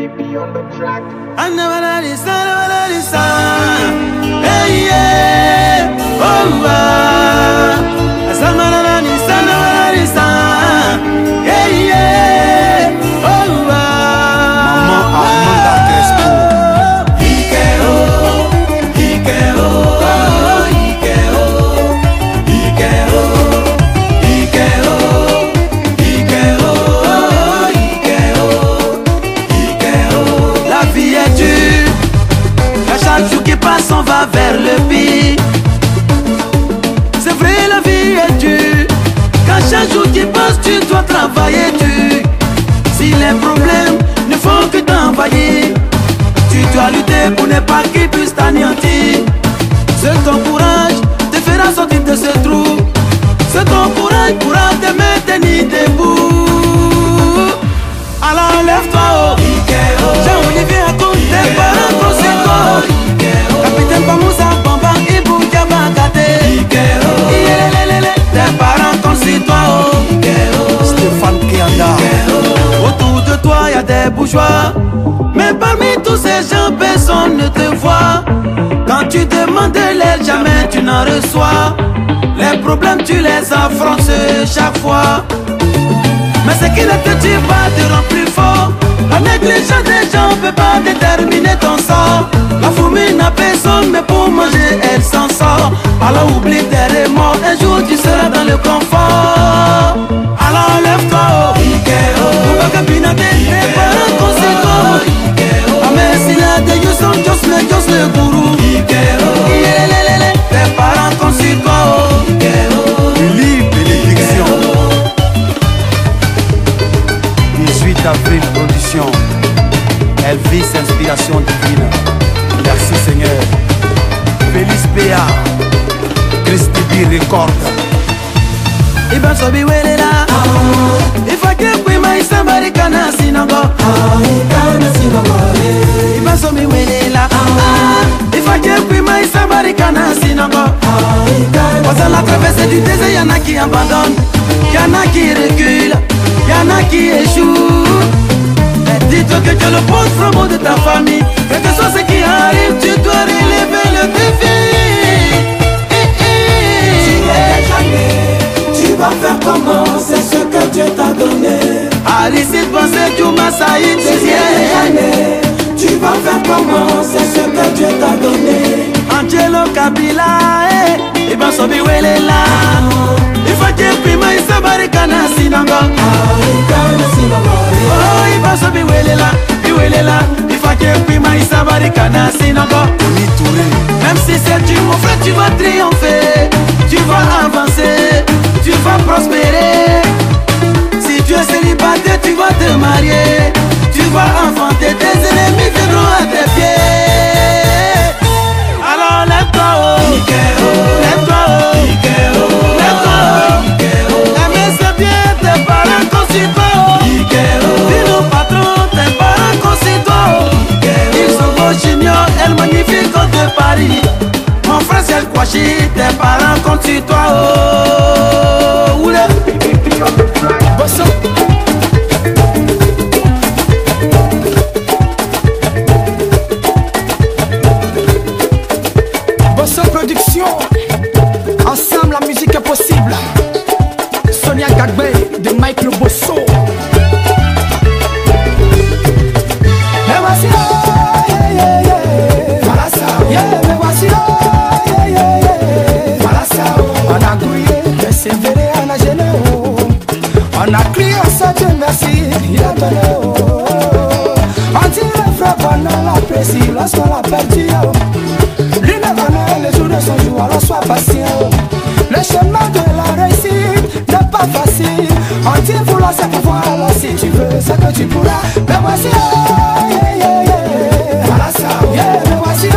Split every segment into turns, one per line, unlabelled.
Hey, yeah. Oh, hey, yeah. Oh, Maman Amanda Crespo. La vie est dure. Chaque jour qui passe, on va vers le pire. C'est vrai, la vie est dure. Quand chaque jour qui passe, tu dois travailler dur. Si les problèmes ne font que t'envahir, tu dois lutter pour ne pas qu'ils puissent t'anéantir. Seul ton courage te fera sortir de ce trou. Seul ton courage pourra te maintenir debout. Alors lève-toi haut. Jean-Olivier a compté tes parents conséquents. Capitaine Pamoussa, Bamba, Ibou, Diabakate. Tes parents conséquents.
Stéphane Kianda.
Autour de toi y a des bourgeois, mais parmi tous ces gens personne ne te voit. Quand tu demandes de l'aide, jamais tu n'en reçois. Les problèmes tu les affrontes chaque fois. Mais ce qui ne te tue pas te rend plus fort. La négligence des gens peut pas déterminer ton sort. La fourmi n'a personne, mais pour manger elle s'en sort. Alors oublie tes remords, un jour tu seras dans le confort. Alors lève-toi haut. Tes parents conséquents. Amesina de Yuson, Jos le gourou. Tes parents conséquents.
Philippe Bénédiction. 18 avril production. Elvis inspiration divine. Merci Seigneur. Félix Béa. Christy B Record.
Iban sobi wele la. Ifake kwima isambari kana sinango. Iban sobi wele la. Ifake kwima isambari kana sinango. Dans la traversée du désert, y'en a qui abandonnent, y'en a qui reculent, y'en a qui échouent. Mais dis-toi que tu es le bon flambeau de ta famille. Quel que soit ce qui arrive, tu dois relever le défi.
Tu vas faire comment? C'est ce que Dieu t'a donné.
Aristide pensait Djouma Saïd
tu vas faire comment? C'est ce que Dieu t'a donné.
Angelo Kabila, Iban sobi wele la. Ifake kwima isabari kana sinango. Oh, Iban sobi wele la. Ifake kwima isabari kana sinango. Même si c'est dur mon frère, tu vas triompher. Tu vas avancer, tu vas prospérer. Si tu es célibataire, tu vas te marier. Tu vas enfanter, tes ennemis viendront à tes pieds. Alors lève-toi haut, lève-toi haut, lève-toi haut. Aimer c'est bien, tes parents conçus-toi. Dis-nous patron, tes parents conçus-toi. Ils sont beaux juniors, elle magnifique de Paris. Mon frère c'est le Kouachi, tes parents conçus-toi.
Bosso Production. Ensemble la musique est possible. Sonia Gagbe de Mike Le Bosso.
Mais voici voilà ça. Mais voici voilà ça.
On a grouillé, persévéré, on a gêné. On a crié à ça, Dieu merci, il a donné. On dit le frère pendant la pression, lorsqu'on l'a perdu. L'une est les jours de son jour, alors sois patient. Le chemin de la réussite n'est pas facile. On dit vouloir c'est pouvoir, alors si tu veux, c'est que tu pourras. Mais voici,
Voilà ça.
mais voici,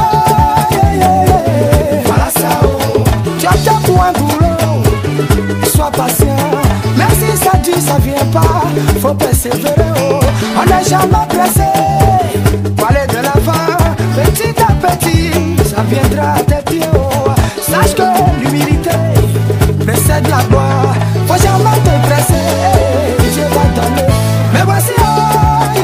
Voilà ça.
tu as déjà pour un boulot, sois patient. Même si ça dure, ça vient pas, faut persévérer. On n'est jamais pressé pour aller de l'avant. Petit à petit, ça viendra à tes pieds. Sache que l'humilité précède la gloire. Faut jamais te presser, Dieu va donner. Mais voici,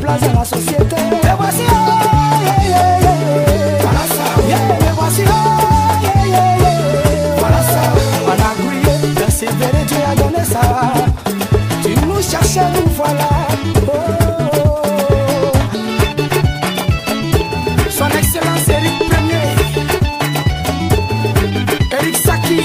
violence dans la société. Et voici, voilà ça. Et voici, voilà ça. On a brillé, persévéré, Dieu a donné ça. Tu nous cherchais, nous voilà. Son Excellence Eric Premier, Eric Saki.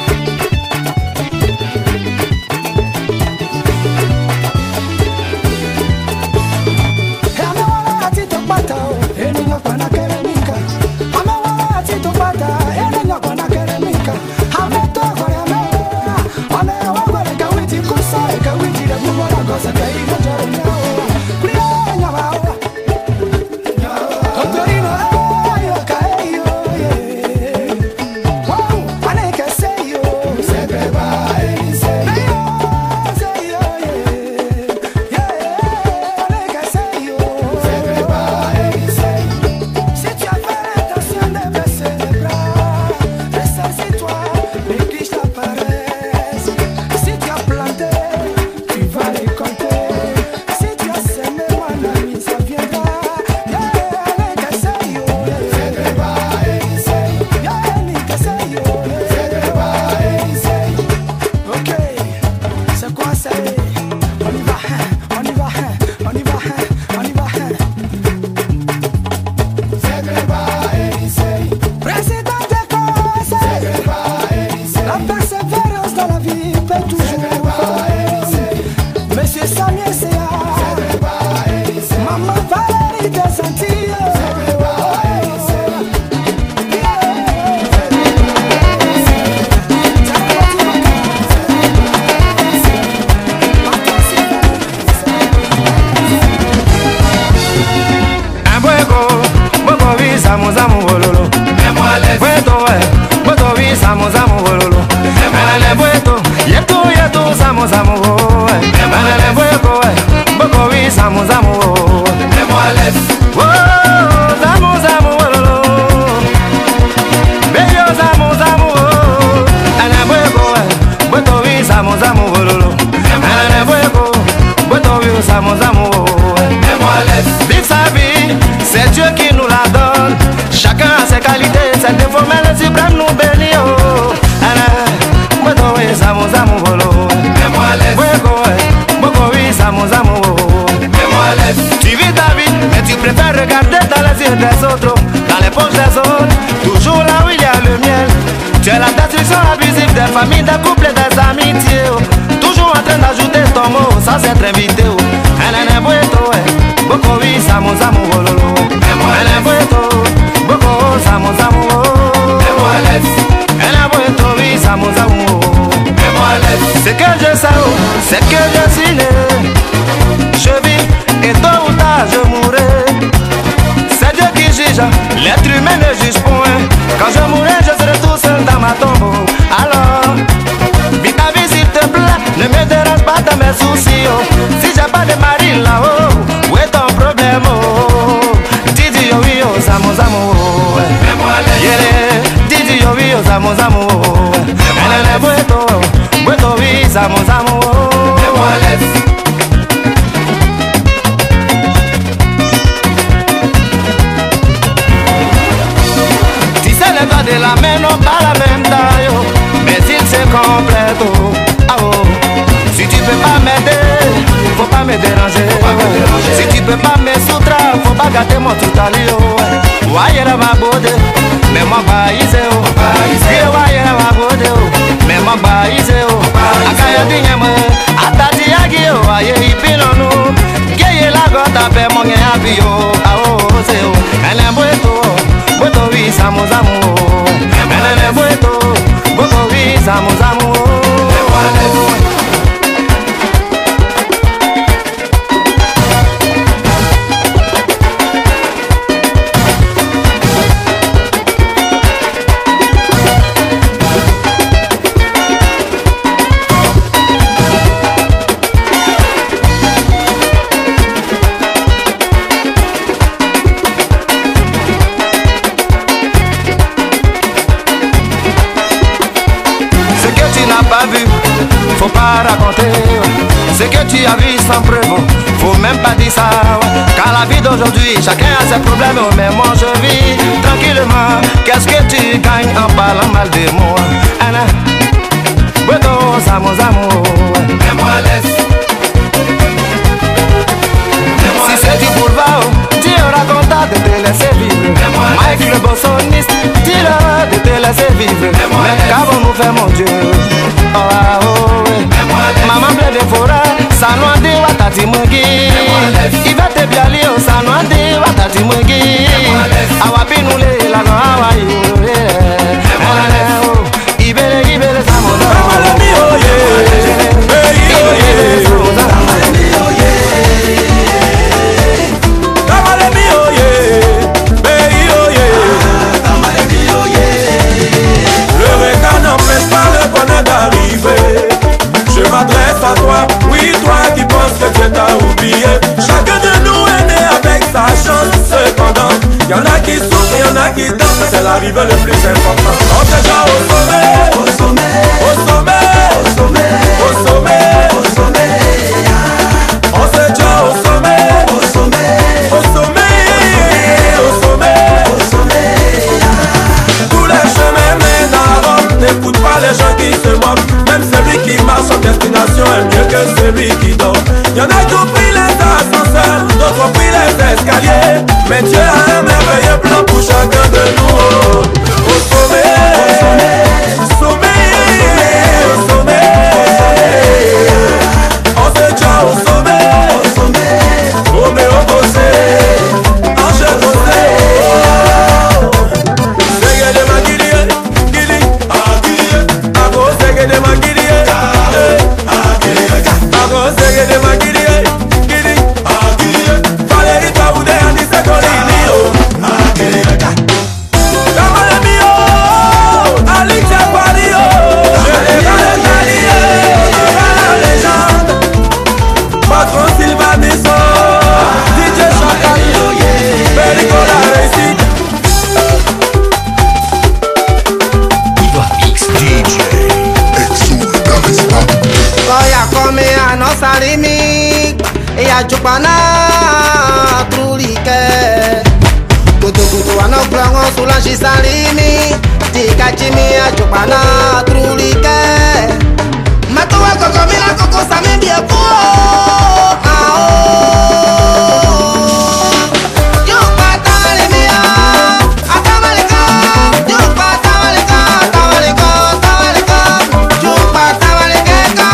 C'est Dieu qui nous la donne. Chacun a ses qualités, ses défauts, mais le suprême nous bénit. Tu vis ta vie, mais tu préfères regarder dans les yeux des autres, dans les poches des autres, toujours là où il y a le miel. Tu es la destruction abusive des familles, des couples et des amitiés. Toujours en train d'ajouter ton mot sans être invité. Elle est boito, beaucoup oui, samo samo wololo. Elle est boito, beaucoup samo samo. Elle est boito, oui, samo samo. Ce que je sais, c'est que je suis né. Je vis et tôt ou tard je mourrai. C'est Dieu qui juge, l'être humain ne juge point. Quand je mourrai, je serai tout seul dans ma tombe. Alors, vis ta vie s'il te plaît, ne me dérange pas dans mes soucis. Si j'ai pas de mari là-haut, où est ton problème? Didi yo oui, oh, samo samo. Didi yo oui, oh, samo samo. Elle est boito, boito oui, samo samo. De la main n'ont pas la même taille, mais ils se complètent. Ah oh. Si tu peux pas m'aider, faut pas me déranger. Si tu peux pas me soustraire, faut pas gâter mon tout à l'eau. Voyez la ma bode, mais moi baïse oh. Voyez la ma bode, mais moi baïse oh. Akaya dinyama, atati yagi oh. Aye ipinono, geye la gota pe monge abio. Ah oh c'est oh. Elle est boito, boito oui samo samo. Elle est boito, boito oui samo samo. Faut pas raconter ce que tu as vu sans preuve. faut même pas dire ça. Car la vie d'aujourd'hui, chacun a ses problèmes, mais moi je vis tranquillement. Qu'est-ce que tu gagnes en parlant mal de moi? Anna, Beto, Samo, mets-moi laisse. Si c'est du boulevard, tu auras content de te laisser vivre. Mike le bossoniste, dis-leur de te laisser vivre. Mais qu'avons-nous fait mon Dieu? Oh, ah, oh, ouais. Maman bleu de forêt, ça noie de watati mungi. Il va te bien lire, ça noie de watati mungi. Awapi nous les la no hawaii. Ibele samoda.
Je m'adresse à toi, oui toi qui penses que Dieu t'a oublié. Chacun de nous est né avec sa chance. Cependant, y'en a qui souffrent, y'en a qui dansent. C'est la rive le plus important. On est déjà au sommet, au sommet, au sommet, au sommet, au sommet, au sommet. On est déjà au sommet, au sommet, au sommet, au sommet, au sommet. Tous les chemins mènent à Rome. N'écoute pas les gens qui se moquent. Même celui qui marche en destination est mieux que celui qui dort. Y'en a qui ont pris les ascenseurs, d'autres ont pris les escaliers. Mais Dieu a un merveilleux plan pour chacun de nous. Au sommet, au sommet, au sommet, au sommet. On se tient au sommet, au sommet. Roméo Bossé, Ange Bossé. Seigneur de ma Guilie, Guilie, Ago, Seigneur de ma Guilie.
Ajupana trulike kutu wana klango sulanshi salimi tikachimi ajupana trulike matuwa kokomila koko sami biepo ao yupata limia atamalika yupata malika tamalika tamalika yupata malikeka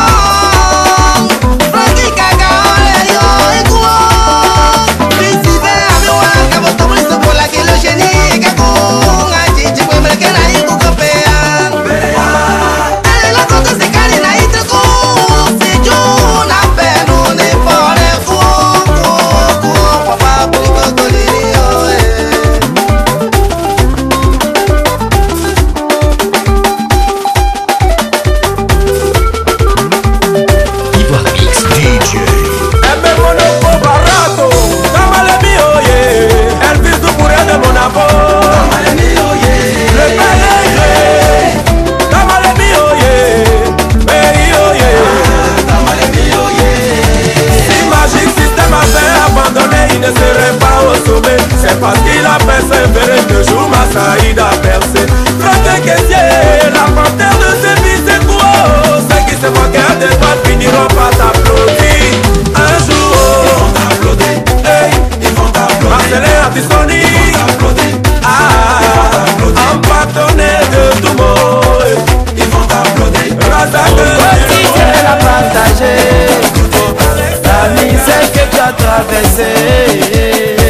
c'est parce qu'il a persévéré que Jouma Saïd a percé. Frère Kessier, la panthère de ses fils c'est quoi? Ceux qui se moquent de toi finiront par t'applaudir. Un jour, ils vont t'applaudir. Hey, ils vont t'applaudir. Marcelin Artisoni, ils vont t'applaudir. Ah, un partenaire de tout monde, ils vont t'applaudir. Razak de
c'est la partager. La misère que tu as traversée.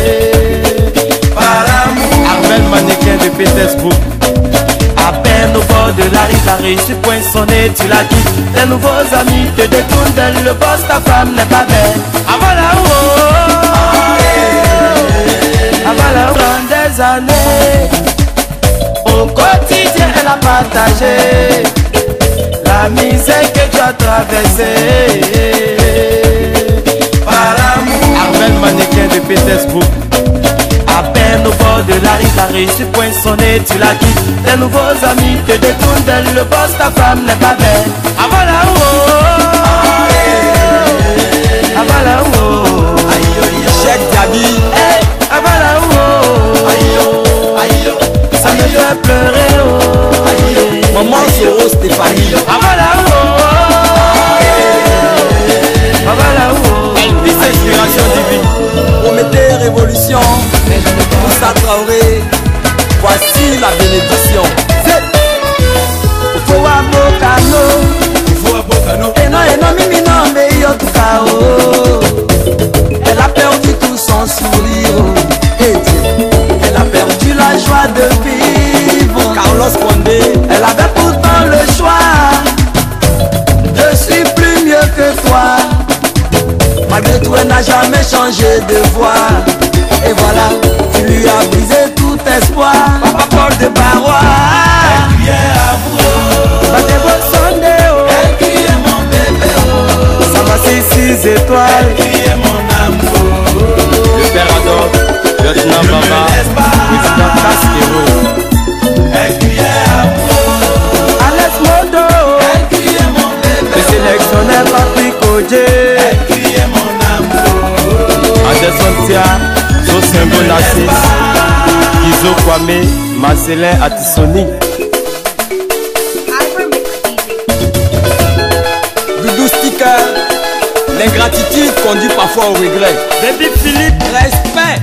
De Pétersbourg, à peine au bord de la rue, t'as réussi poinçonné, tu la quittes. Tes nouveaux amis te détournent d'elle, le boss, ta femme n'est pas belle. Avant la haut, des années, au quotidien elle a partagé la misère que tu as traversée. Par l'amour, Armel mannequin de Pétersbourg. À peine au bord de la rue, t'as réussi poinçonné, tu la quittes. Tes nouveaux amis te détournent d'elle, le boss, ta femme n'est pas belle. Avant la haut, avant la haut.
Promettez révolution, Moussa Traoré, voici la bénédiction.
Il faut abocano, et non, mimi non, mais yo tout cao. Elle a perdu tout son sourire, elle a perdu la joie de vivre.
Carlos Condé,
elle avait pourtant le choix. Je suis plus mieux que toi. Malgré tout, elle n'a jamais changé de voix. Et voilà, tu lui as brisé tout espoir. Papa Paul de Barrois, elle criait amoureux. Battez vos sondés, elle criait mon bébé. Ça va, c'est 6 étoiles. Elle criait mon amour.
le père Adolphe, lieutenant Baba, président Castero.
Elle criait amoureux. Alex Modo, elle criait mon bébé. Le sélectionneur Patrick Odje, elle criait mon amour.
Anderson Tia, Josimbo Nassis, Kizo Kwame, Marcelin Atissoni. Doudou Sticker, l'ingratitude conduit parfois au regret.
Baby Philippe,
Respect.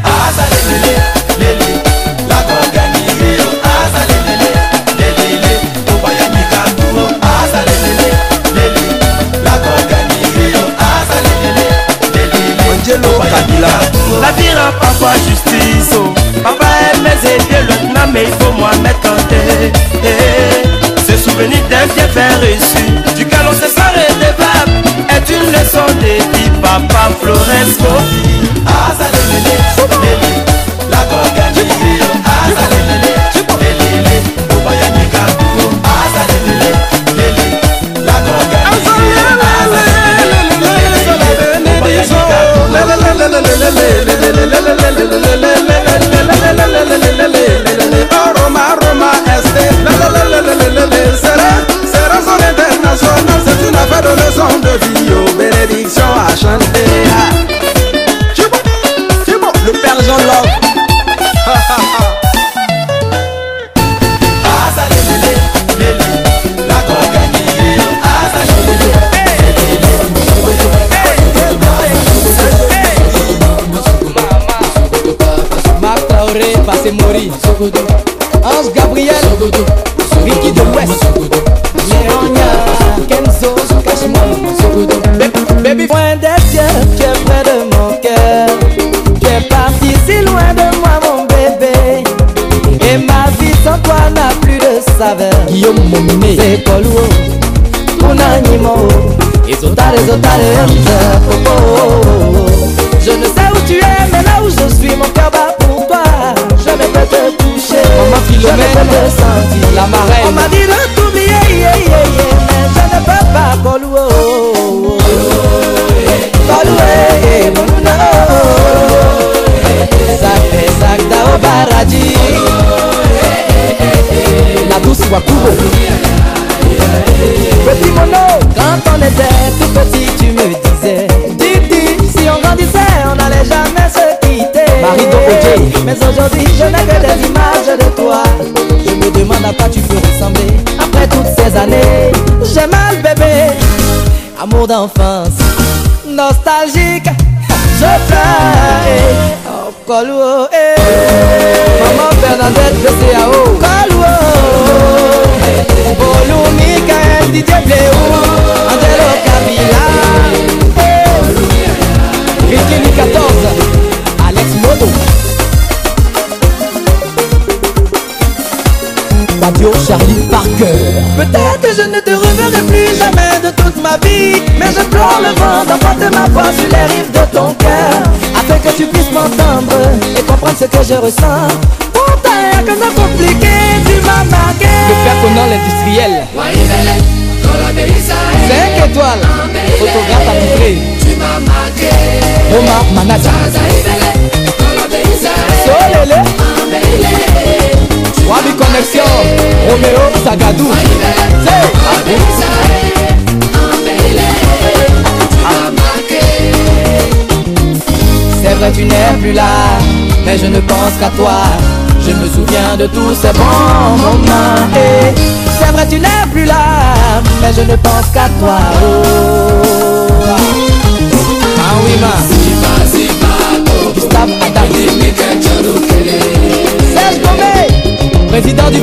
la vie rend parfois justice. Papa aime aider l'autre, mais il faut moi mettre en tête. Ce souvenir d'un bienfait reçu, duquel on se sent redevable, est une leçon de vie. Papa Florence Kofi, la Gorganie,
Roma Este, c'est raison internationale, c'est une affaire de leçon de vie, bénédiction à chanter.
Le père Jean Love.
Marc Traoré, passé Mori, Ange Gabriel, Ricky de l'Ouest, Léonia, Kenzo, Cashmore, Baby point des cieux, tu es près de mon cœur. Tu es parti si loin de moi mon bébé. Et ma vie sans toi n'a plus de saveur. Guillaume Mominé, c'est Coluo, mon animal. Et Zotare, oh, oh, oh. Je ne sais où tu es, mais là où je suis, mon cœur bat pour toi. Je ne peux te toucher, je ne peux te sentir. La marraine, on m'a dit de t'oublier, mais je ne peux pas, Coluo. Exact, Baradji. La douce Wakubo. Petit mono, quand on était tout petit, tu me disais Didi, si on grandissait, on n'allait jamais se quitter. Mais aujourd'hui, je n'ai que des images de toi. Je me demande à quoi tu peux ressembler après toutes ces années. J'ai mal bébé, amour d'enfance, nostalgique. Je pleure, oh Coluo, Maman Bernadette, VCAO, Coluo, Bolou, Mikael, Didier Bléou, Angelo Kabila, Ricky 14, Alex Modo, Radio Charlie Parker. Peut-être que je ne te reverrai plus jamais de toute ma vie, mais je pleure le vent d'emporter ma voix sur les rives de ton cœur, afin que tu puisses m'entendre et comprendre ce que je ressens. Pourtant, rien que de compliqué, tu m'as marqué. Le père Conan l'industriel, 5 étoiles, photographe attitré, tu m'as marqué. Omar Manata, Solele, Wabi Connexion, Roméo Sagadou, c'est vrai tu n'es plus là, mais je ne pense qu'à toi. Je me souviens de tous ces bons moments. C'est vrai tu n'es plus là, mais je ne pense qu'à toi. Oh. Ah oui ma.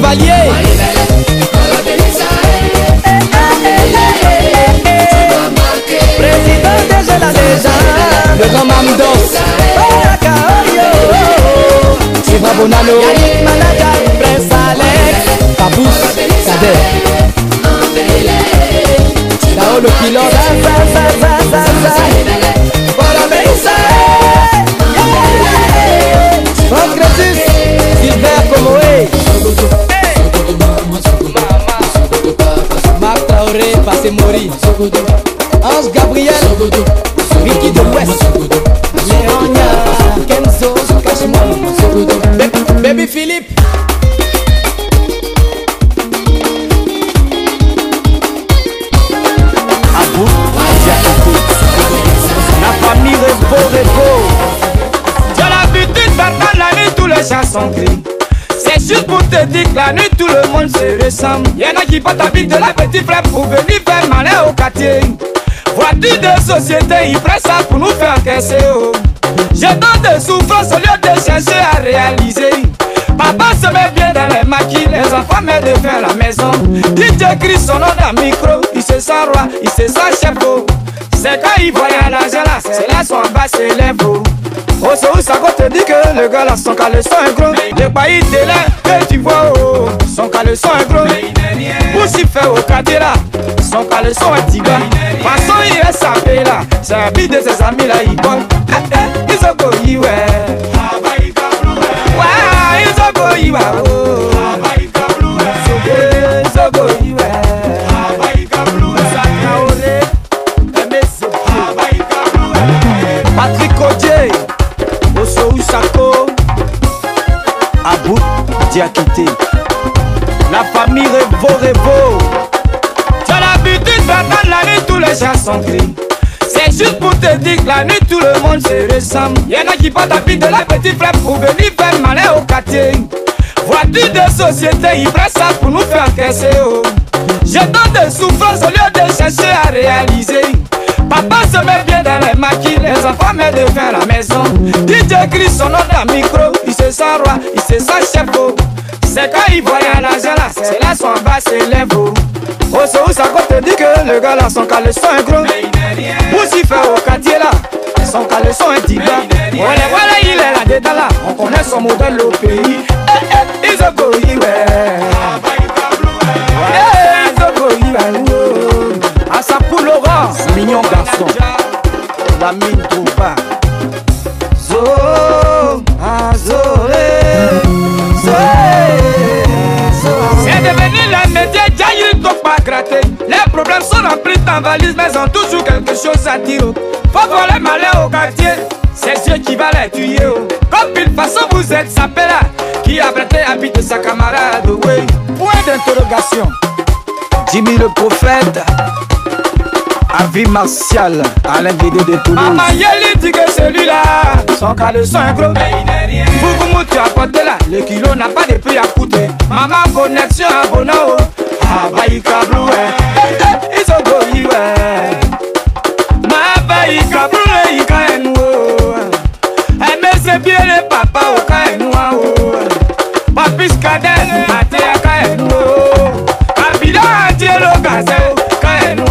chevalier. Président de la légende, le grand Mamdos. Eva Bonano, Yannick Malaka, Prince Alex, Papous, Kader. Là-haut le pilote, voilà Meissa, Franck Crétus, Gilbert Komoé, Marc Traoré, Passé Mori, Ange Gabriel, Ricky de l'Ouest, Léonia, Kenzo, Cashman, Baby Philippe.
La famille Revo. Tu as l'habitude d'entendre la nuit tous les chansons crient. C'est juste pour te dire que la nuit tout le monde se ressemble. Y'en a qui portent habit de la petite frère pour venir faire malin au quartier. Voiture de société, ils prennent ça pour nous faire encaisser. Oh. Je donne de souffrance au lieu de chercher à réaliser. Papa se met bien dans les maquis, les enfants mettent de faire la maison. DJ crie son nom dans le micro, il se sent roi, il se sent chef. C'est quand il voit l'argent là, c'est là son bas s'élève. Oh, c'est où ça te dit que le gars là, son caleçon est gros. Le pays de là, que tu vois, oh, son caleçon est gros. Pour s'y faire au quartier là, son caleçon est tiga. Façon il est sapé là, c'est la vie de ses amis là, il bon. Ils ont goyi, ouais. Ouais, ils ont goyi, ouais. Ils ont goyi, ouais. Patrick Kodier, Osso Usako, Abou Diakité, la famille Revo. Tu as l'habitude d'entendre la nuit tous les chansons crient. C'est juste pour te dire que la nuit tout le monde se ressemble. Y'en a qui portent habit de la petite frère pour venir faire malin au quartier. Voiture de société, ils prennent ça pour nous faire encaisser. Oh. Je donne de souffrance au lieu de chercher à réaliser. Papa se met bien dans les maquis, les enfants mettent de faire la maison. DJ crie son nom dans le micro, il se sent roi, il se sent chef. C'est quand il voit l'argent là, c'est là son bas s'élève. Oh, c'est où ça te dit que le gars là, son caleçon est gros. Pour s'y faire au quartier là, son caleçon est tiga. Voilà, il est là dedans là, on connaît son modèle au pays. Ils ont goyi, ouais. Ils ont goyi, ouais. À sa poule Laurent, mignon garçon. La mine trouve pas. C'est devenu le métier, Jaïl donc pas gratter. Les problèmes sont remplis dans valise, mais ont toujours quelque chose à dire. Faut voir les malins au quartier, c'est Dieu qui va les tuer. Comme une façon vous êtes sapé là, qui a prêté habit de sa camarade. Oui, point d'interrogation. Jimmy le prophète. Avis martial, Alain Guédé de Toulouse. Maman Yeli dit que celui-là, son caleçon est gros. Fougoumou tu as porté là, le kilo n'a pas de prix à coûter. Maman connexion à Bono, Abaïka Blue, ils ont goyi, ouais. Ma Abaïka Blue, il caïnou. Mais c'est bien le papa au caïnou. Papis Kadel, Maté à caïnou. Abida, Dielo Gazelle, caïnou.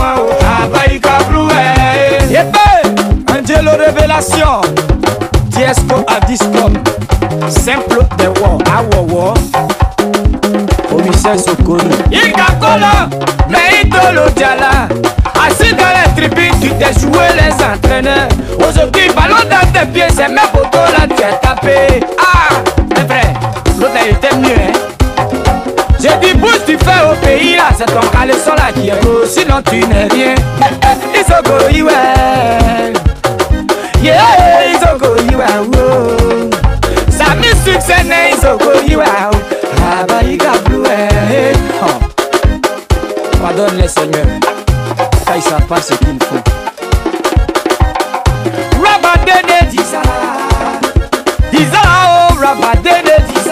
Angelo Révélation, Diesco à Discom, Simple de War, Awawa, Commissaire Sokoni. Ikakola, Meitolo Diala, assis dans les tribunes, tu t'es joué les entraîneurs. Aujourd'hui, ballon dans tes pieds, c'est mes photos là, tu es tapé. Ah, c'est vrai, l'autre a été mieux, hein. J'ai dit bouge tu fais au pays là, c'est ton caleçon là qui est beau, sinon tu n'es rien. Ils ont goyi ouais, yeah, ils ont goyi ouais, ça me succès né, ils ont goyi ouais, ah bah il a bleu ouais. Pardonne les seigneurs, car ils savent pas ce qu'il faut. Rabadene Disa, Disa oh Rabadene Disa.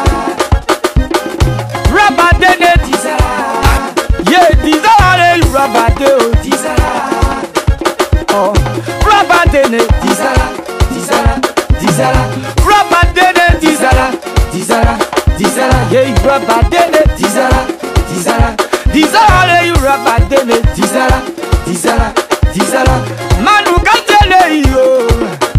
Rabadene Dizara, yeah Dizara, Rabadene Dizara, oh Rabadene Dizara, Dizara, Dizara, Rabadene Dizara, Dizara, Dizara,
yeah, you rubber dene.
Dizala, Dizala,
Dizala, yeah, you rubber dene.
Dizala, Dizala, Dizala.
Manu katele yo.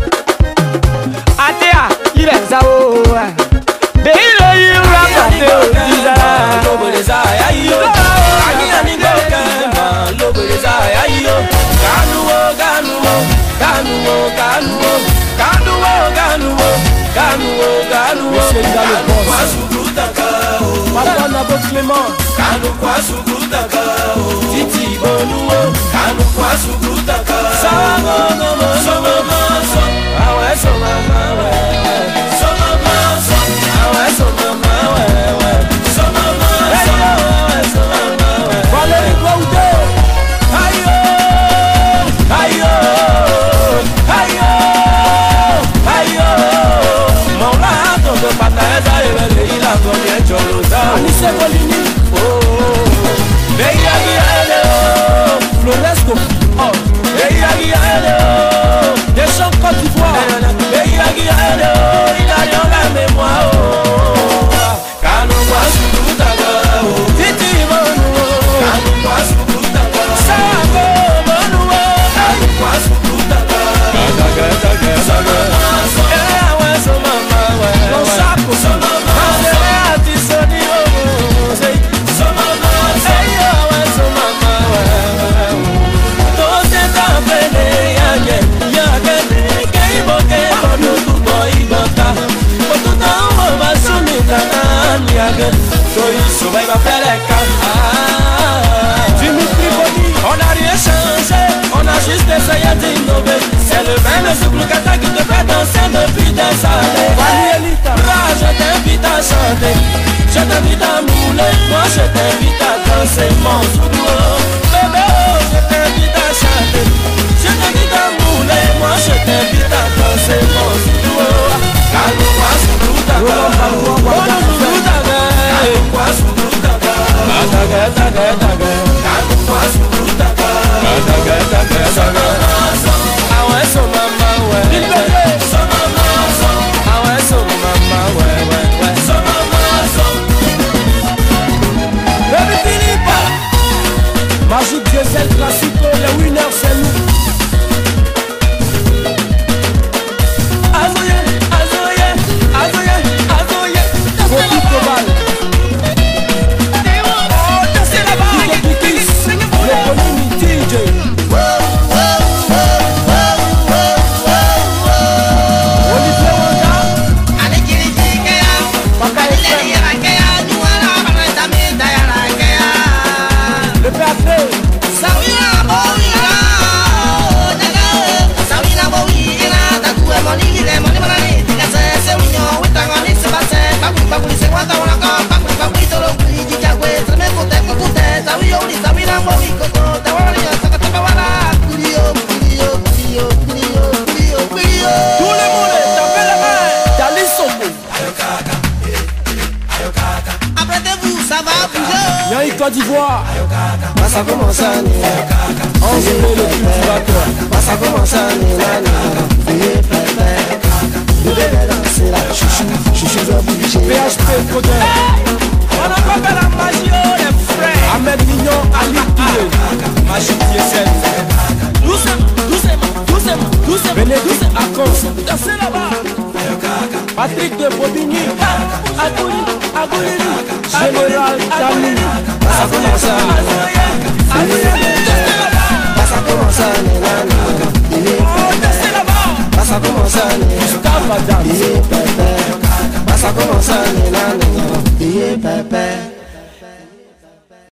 Atea, il est zao. Beile you rubber dene. Dizala.
Lobeleza ya yo. Ani ani goka. Lobeleza ya yo. Ganuo, ganuo, ganuo, ganuo, ganuo, ganuo, ganuo, ganuo.
Monsieur Galo Boss.
Papa Nabo Clément. Kanu kwa sukutaka. Titi Bonuo. Kanu kwa sukutaka. Sama mama, sama mama, awe sama mama, sama mama, awe sama mama, sama mama, sama mama.
Valérie Goude.
Ayo, ayo, ayo, ayo. Mola tondo pateza ebele ila koni echoloza.
Anise Bolini.
Beya giale o,
Floresco.
oh. Beya giale o,
Des champs Côte d'Ivoire.
beya giale o, ila yonga memwa o. Kanu kwa sukutaka o, titi monu o. Kanu kwa sukutaka, sako monu o. Kanu kwa sukutaka, saga saga saga. Ewe so mama we,
Don Chaco.
so mama. Ase ati soni o, say so mama. Ewe so mama we. Tose tapele yage, yage ke iboke kono tubo ibota. Otuta umo basumi kanani yage, so iso baiba peleka.
Dimitri Boni.
On n'a rien changé, on a juste essayé d'innover. C'est le même Soukoulkata qui te fait danser depuis des années.
Valielita.
Là, je t'invite à chanter, je t'invite à mouler, moi je t'invite à danser mon Soukoulou. Bébé, oh, je t'invite à chanter, je t'invite à mouler, moi je t'invite à danser mon Soukoulou. Kalou-moi Soukoulou-taka, Kalou-moi Soukoulou-taka, Taka-taka-taka. Kalou-moi Soukoulou-taka, Taka-taka-taka. Ah ouais, so mama, ouais. So mama, so. Ah ouais, so mama, ouais, ouais, ouais. So mama, so.
Baby Philippa. Magic Diesel Classico, les winners c'est nous.
Azoye, azoye, azoye, azoye.
Bobby Cobal.
Oh, dansez là-bas.
Le Bonini DJ. Olivier Wanga. Papa FM. Le PAP. Tout le monde, tapez la main. Dali Soko.
Apprêtez-vous, ça va bouger.
Yannick Côte d'Ivoire.
Ça commence à nez.
On se met le cultivateur.
Ça commence à nez. Bébé danser la chouchou, chouchou obligé.
PHP Codin.
On n'a pas fait la magie, oh, les frères.
Ahmed Mignon, Ali Touré.
Magic Diesel. Doucement, doucement, doucement, doucement.
Bénédicte Akon.
Dansez là-bas.
Patrick de Bobigny.
Agouli, agouli.
Général Tami.
Ça commence à nez. Ça commence à nez. Ça commence à nez.
Gustave Adams.
Ça commence à nez.